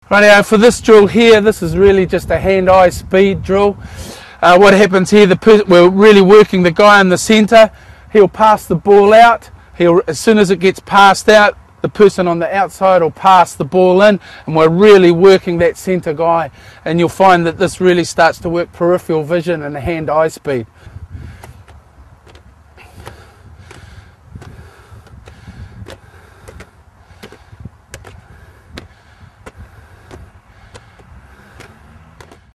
Rightio, for this drill here, this is really just a hand-eye speed drill. What happens here, we're really working the guy in the centre. He'll pass the ball out. As soon as it gets passed out, the person on the outside will pass the ball in, and we're really working that centre guy. And you'll find that this really starts to work peripheral vision and hand-eye speed.